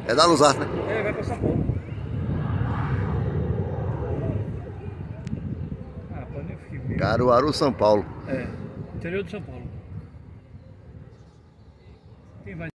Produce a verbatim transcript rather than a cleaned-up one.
É da Luzarte, né? É, vai pra São Paulo. Ah, pô, nem fiquei meio. Caruaru, São Paulo. É, interior de São Paulo. Quem vai